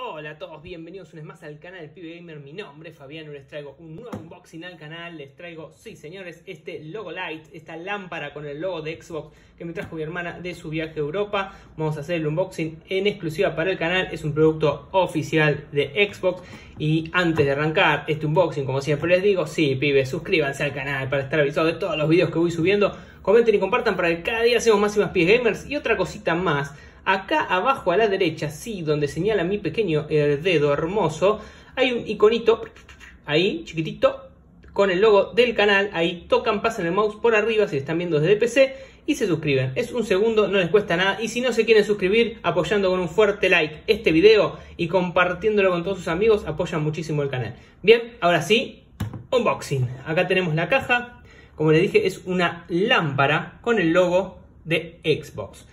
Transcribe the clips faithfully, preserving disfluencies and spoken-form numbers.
Hola a todos, bienvenidos una vez más al canal del Pibe Gamer. Mi nombre es Fabián y les traigo un nuevo unboxing al canal. Les traigo, sí señores, este logo light, esta lámpara con el logo de Xbox que me trajo mi hermana de su viaje a Europa. Vamos a hacer el unboxing en exclusiva para el canal. Es un producto oficial de Xbox. Y antes de arrancar este unboxing, como siempre les digo, sí pibes, suscríbanse al canal para estar avisados de todos los videos que voy subiendo. Comenten y compartan para que cada día seamos más y más Pibe Gamers. Y otra cosita más. Acá abajo a la derecha, sí, donde señala mi pequeño dedo hermoso, hay un iconito, ahí, chiquitito, con el logo del canal. Ahí tocan, pasan el mouse por arriba si están viendo desde P C y se suscriben. Es un segundo, no les cuesta nada. Y si no se quieren suscribir, apoyando con un fuerte like este video y compartiéndolo con todos sus amigos, apoyan muchísimo el canal. Bien, ahora sí, unboxing. Acá tenemos la caja. Como les dije, es una lámpara con el logo de Xbox.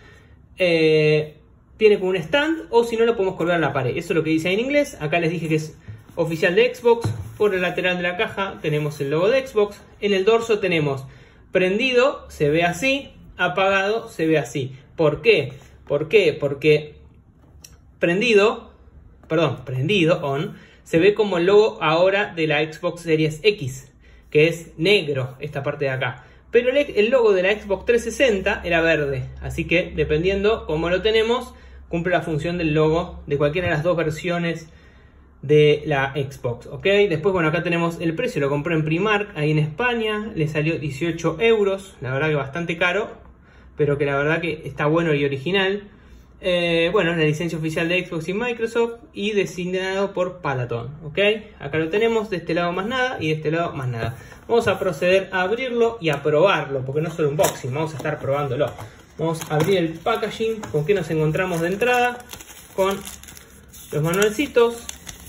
Eh, tiene como un stand, o si no lo podemos colgar en la pared. Eso es lo que dice ahí en inglés. Acá les dije que es oficial de Xbox. Por el lateral de la caja tenemos el logo de Xbox. En el dorso tenemos prendido, se ve así. Apagado, se ve así. ¿Por qué? ¿Por qué? Porque prendido, perdón, prendido, on, se ve como el logo ahora de la Xbox Series X, que es negro, esta parte de acá. Pero el logo de la Xbox trescientos sesenta era verde, así que dependiendo cómo lo tenemos, cumple la función del logo de cualquiera de las dos versiones de la Xbox, ¿ok? Después, bueno, acá tenemos el precio, lo compré en Primark, ahí en España, le salió dieciocho euros, la verdad que bastante caro, pero que la verdad que está bueno y original. Eh, bueno, es la licencia oficial de Xbox y Microsoft y designado por Palaton, ¿ok? Acá lo tenemos, de este lado más nada y de este lado más nada. Vamos a proceder a abrirlo y a probarlo, porque no es solo unboxing, vamos a estar probándolo. Vamos a abrir el packaging. ¿Con qué nos encontramos de entrada? Con los manualcitos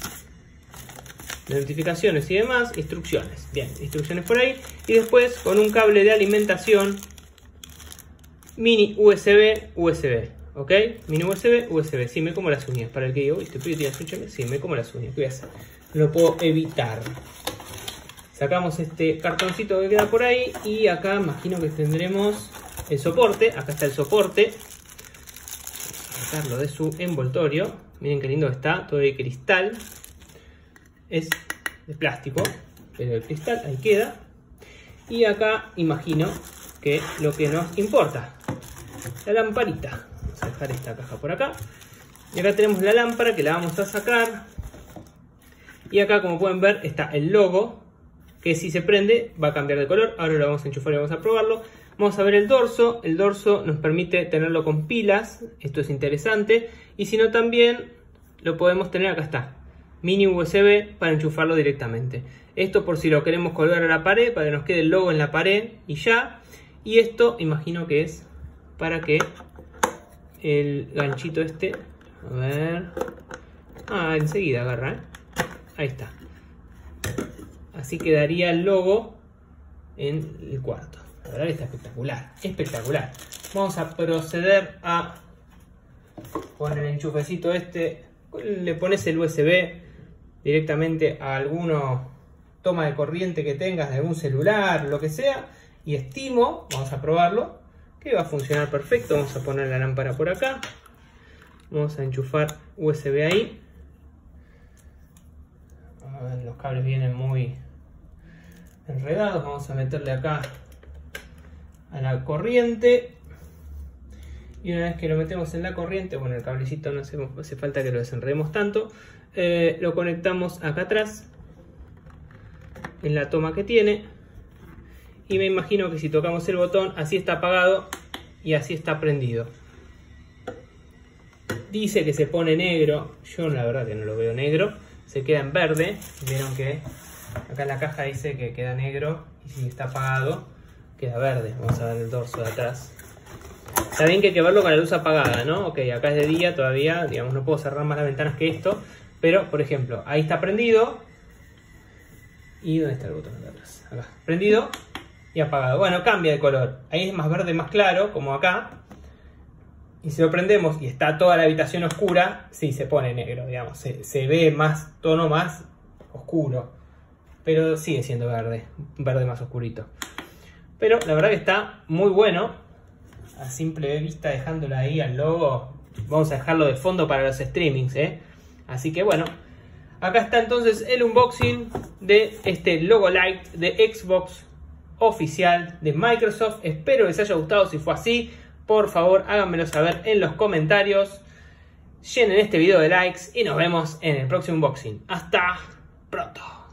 de notificaciones y demás, instrucciones. Bien, instrucciones por ahí. Y después con un cable de alimentación mini U S B, U S B. ¿Ok? Mini U S B, U S B. Sí, me como las uñas. Para el que digo, uy, te pido, tío, escúchame. Sí, me como las uñas. ¿Qué voy a hacer? No lo puedo evitar. Sacamos este cartoncito que queda por ahí. Y acá imagino que tendremos el soporte. Acá está el soporte. Vamos a sacarlo de su envoltorio. Miren qué lindo está. Todo de cristal. Es de plástico, pero el cristal ahí queda. Y acá imagino que lo que nos importa, la lamparita. Vamos a dejar esta caja por acá. Y acá tenemos la lámpara que la vamos a sacar. Y acá, como pueden ver, está el logo, que si se prende va a cambiar de color. Ahora lo vamos a enchufar y vamos a probarlo. Vamos a ver el dorso. El dorso nos permite tenerlo con pilas. Esto es interesante. Y si no, también lo podemos tener, acá está, mini U S B para enchufarlo directamente. Esto por si lo queremos colgar a la pared, para que nos quede el logo en la pared y ya. Y esto imagino que es para que el ganchito este, a ver, ah, enseguida agarra, ¿eh? Ahí está. Así quedaría el logo en el cuarto. La verdad que está espectacular, espectacular. Vamos a proceder a poner el enchufecito este. Le pones el U S B directamente a alguno toma de corriente que tengas de algún celular, lo que sea, y estimo, vamos a probarlo, que va a funcionar perfecto. Vamos a poner la lámpara por acá, vamos a enchufar U S B ahí. A ver, los cables vienen muy enredados. Vamos a meterle acá a la corriente. Y una vez que lo metemos en la corriente, bueno, el cablecito no hace, hace falta que lo desenredemos tanto. Eh, lo conectamos acá atrás, en la toma que tiene. Y me imagino que si tocamos el botón, así está apagado y así está prendido. Dice que se pone negro. Yo la verdad que no lo veo negro. Se queda en verde. Vieron que acá en la caja dice que queda negro. Y si está apagado, queda verde. Vamos a ver el dorso de atrás. Está bien que hay que verlo con la luz apagada, ¿no? Ok, acá es de día todavía, digamos, no puedo cerrar más las ventanas que esto. Pero, por ejemplo, ahí está prendido. ¿Y dónde está el botón de atrás? Acá, prendido y apagado. Bueno, cambia de color. Ahí es más verde, más claro, como acá. Y si lo prendemos y está toda la habitación oscura, sí, se pone negro, digamos. Se, se ve más, tono más oscuro. Pero sigue siendo verde, verde más oscurito. Pero la verdad que está muy bueno. A simple vista, dejándolo ahí al logo, vamos a dejarlo de fondo para los streamings, ¿eh? Así que bueno, acá está entonces el unboxing de este Logo Lite de Xbox oficial de Microsoft. Espero que les haya gustado. Si fue así, por favor háganmelo saber en los comentarios. Llenen este video de likes y nos vemos en el próximo unboxing. Hasta pronto.